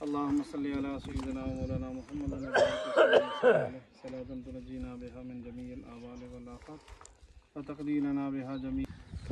अल्लाहुम्मा सल्ली अला सय्यिदिना व मौलाना मुहम्मद सलातन तुनजीना बिहा मिन जमीइल अहवाल वल आफात व तक़दीरना बिहा जमी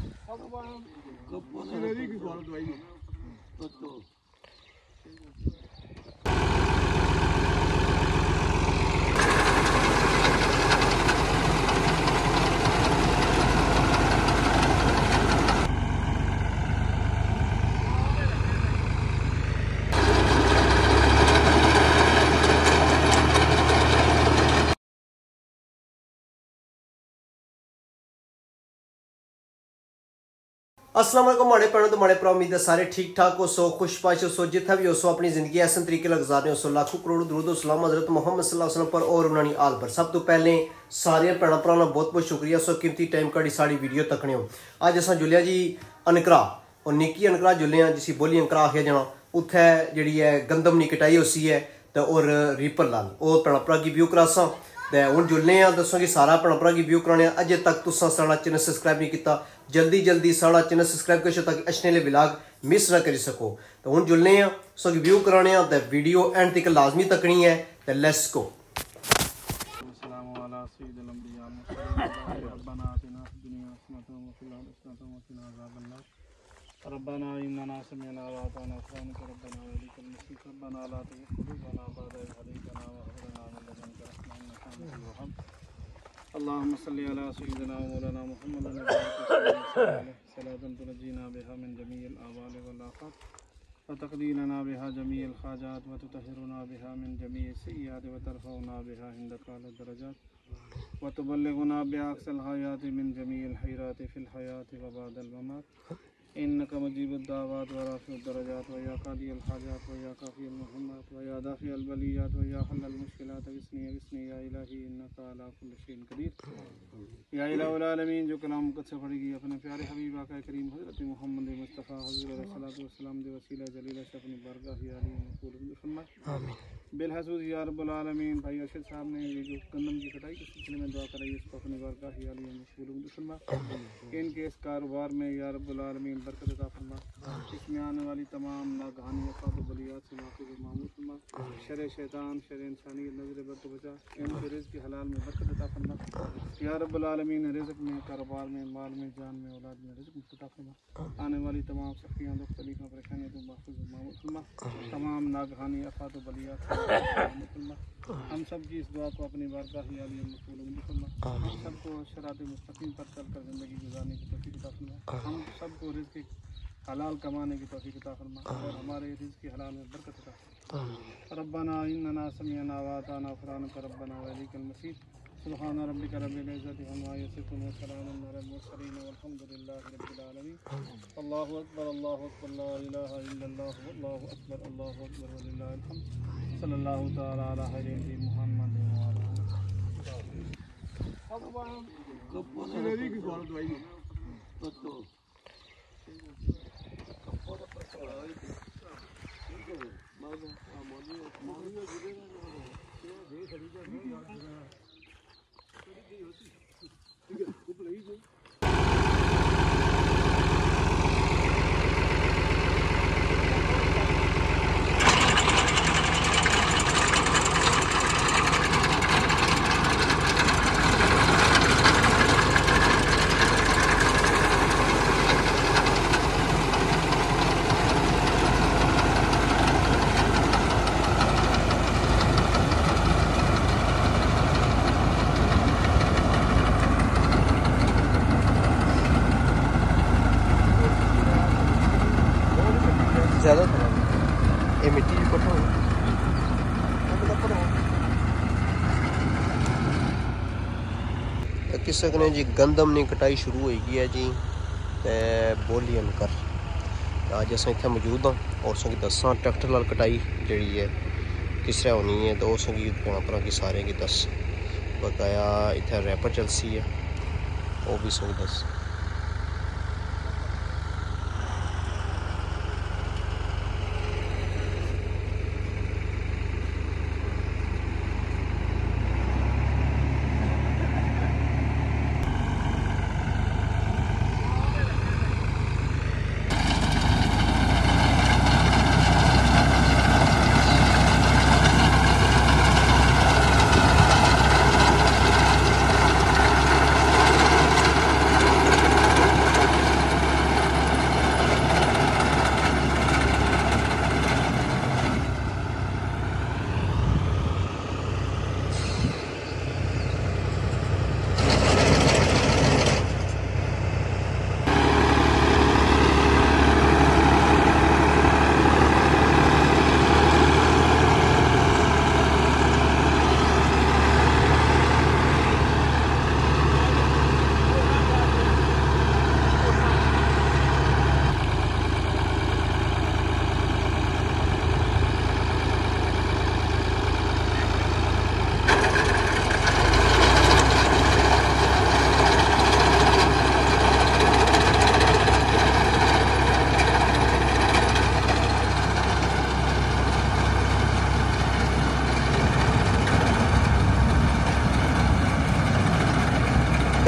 अस्सलाम वालेकुम माड़े भैनों तो माड़े भरा उम्मीद है सारे ठीक ठाक हो सो खुशपाश हो सो जितना भी हो सो अपनी जिंदगी ऐसे तरीके गुजारने हो सो लाखों करोड़ों दुरूद सलाम हज़रत मोहम्मद सल्लल्लाहु अलैहि वसल्लम पर और उन्होंने आल पर। सब तो पहले सारे भैन भरा बहुत बहुत शुक्रिया सो कीमती टाइम कड़ी साड़ी वीडियो तकने हो। अज अस जुलिया जी अनकरा और निक्की अनकरा जुले जिसी बोली अनकरा आखिया जाना उत्थे जी है गंदम नी कटाई होसी है तो और रीपर लाल और भैन भरा की व्यू करासा तो हूँ जुलने दसो कि सारा भैन भरा की व्यू कराने अजे तक तुसा साड़ा चैनल सब्सक्राइब नहीं किया जल्दी जल्दी साड़ा चैनल सब्सक्राइब करो ताकि अच्छे ले व्लॉग मिस ना करी सको। तो हूँ जुलने सो व्यू कराने तो वीडियो एंड तक लाजमी तकनी है तो लेट्स गो। रब्बना इन्नना समिअना व अताअना ग़ुफ़रानक रब्बना व इलैकल मसीह रब्बना ला तुज़िग़ क़ुलूबना बअद इज़ हदैतना व हब लना मिन लदुनका रहमतन इन्नका अंतल वहाब। अल्लाहुम्मा सल्लि अला सय्यिदिना व मौलाना मुहम्मद सलातन तुनजीना बिहा मिन जमीइल अहवाल वल आफात व तक़दीरना बिहा जमीइल हाजात व तुतहिरुना बिहा मिन जमीइ सय्यिआत व तरफ़उना बिहा इंदका अला दरजात व तुबल्लिगुना बिहा अक़सल हयात मिन जमीइल खैरात फ़िल हयात व बअदल ममात इन्नका मुजीबुद दाअवात व राफ़िउद दरजात व या क़ादियल हाजात व या काफ़ियल मुहम्मद व या दाफ़िअल बलियात व या हल्लल मुश्किलात अग़िस्नी या इलाही इन्नका अला कुल्लि शैइन क़दीर। या इलाहुल आलमीन जो कलाम मुक़द्दस से पढ़ेगी अपने प्यारे हबीब आका करीम हज़रत मोहम्मद मुस्तफ़ा हुज़ूर सल्लल्लाहु अलैहि वसल्लम दे वसीला जलीला से अपनी बारगाह आली में कबूल फरमा आमीन बिलहसूस या रब्बुल आलमीन। भाई अरशद साहब ने ये जो गंदम की कटाई के सिलसिले में दुआ कराई इसको अपनी बारगाह आली में कबूल फरमा। इनके इस कारोबार में या रब्बुल आलमीन बरकत अता फरमा। इसमें आने वाली तमाम नागहानियाँ फ़ात बलियात से माफ़ी मामूल फरमा। शर शैतान शर इंसानी नज़र बद को बचा। इनके रिज़्क़ के हलाल में बरकत अता फरमा या रब्बुल आलमीन। रिज़्क़ में कारोबार में माल में जान में औलाद में रिज़्क़ अता फरमा। आने वाली तमाम सख्तियाँ दुख तकलीफ़ें परेशानियों को महफूज़ मामूल फरमा। तमाम नागहानी आफ़ात बलियात से मामूल फरमा। हम सब की इस दुआ को अपनी बारगाह आली में कबूल फरमा। हम सबको शरात मुस्तक़ीम पर चलकर ज़िंदगी गुजारने की तौफ़ीक़ अता फरमा। हम सबको रिज़्क़ हलाल कमाने की तौफ़ीक़ अता फरमा और हमारे रिज़्क़ हलाल में बरकत अता फरमा। रब्बना इन्नना समिअना व अताअना ग़ुफ़रानक रब्बना व इलैकल मसीह सुब्हान रब्बिका रब्बिल इज़्ज़ति अम्मा यसिफ़ून व सलामुन अलल मुरसलीन वल्हम्दुलिल्लाहि रब्बिल आलमीन। अल्लाहु अकबर ला इलाहा इल्लल्लाह वल्लाहु अकबर वलिल्लाहिल हम्द सल्लल्लाहु तआला अला हज़रति मुहम्मद व अला ज़्यादा ये मिट्टी पटो किस सकने जी गंदम ने कटाई शुरू हो गई है जी ते बोली अनकर अज अस इतने मौजूद हाँ और अस दसा ट्रैक्टर नाल कटाई जी है किस तरह होनी है तो उस भैन की सारे की दस बकाया इतने रैपर चलसी है वो भी सो दस।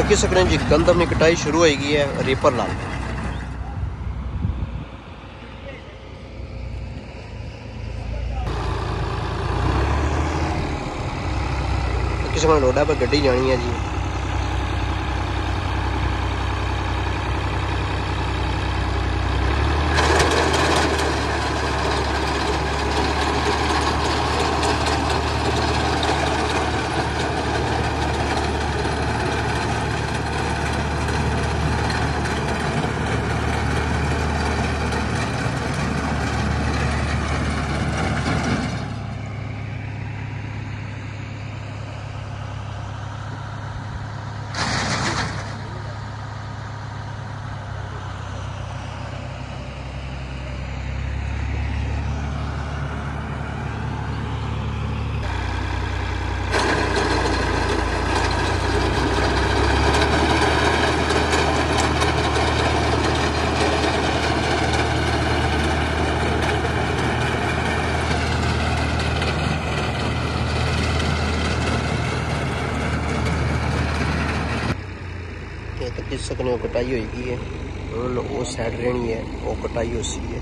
तकी सकने जी गंदम की कटाई शुरू हो गई है रीपर नाल। तकी सकने रोडा पर गड्डी जानी है जी। तक सकने कटाई होगी है वो साइड रहनी है वो कटाई हो सी है।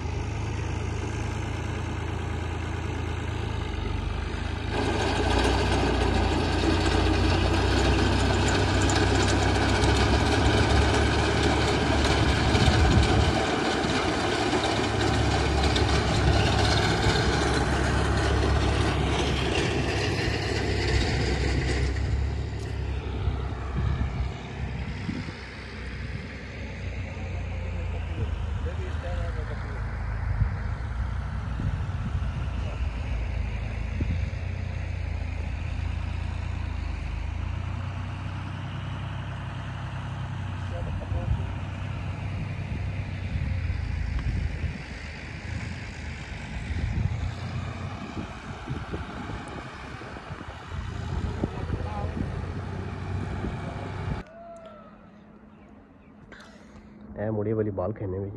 मुड़े वाली बाल खेने में जी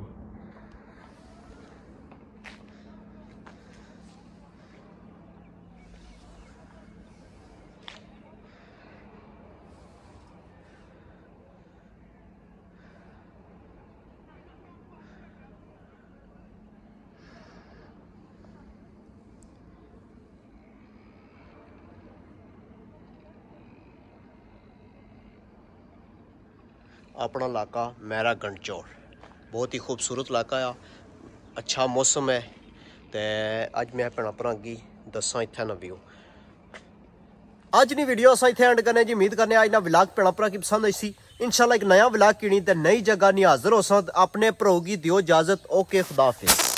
अपना इलाका मेरा गंडचौर बहुत ही खूबसूरत इलाका आ, अच्छा मौसम है। तो अज मैं भैन भरा की दसा इत्थे ना व्यू अज नी वीडियो अस इत्थे एंड करने जी। उम्मीद करने अज ना व्लॉग भैन भरा की पसंद आई सी। इंशाल्लाह एक नया व्लॉग कीनी ते नई जगह नहीं हाजिर हो सकता। अपने भ्राऊ की दियो इजाजत। ओके खुदा हाफिज़।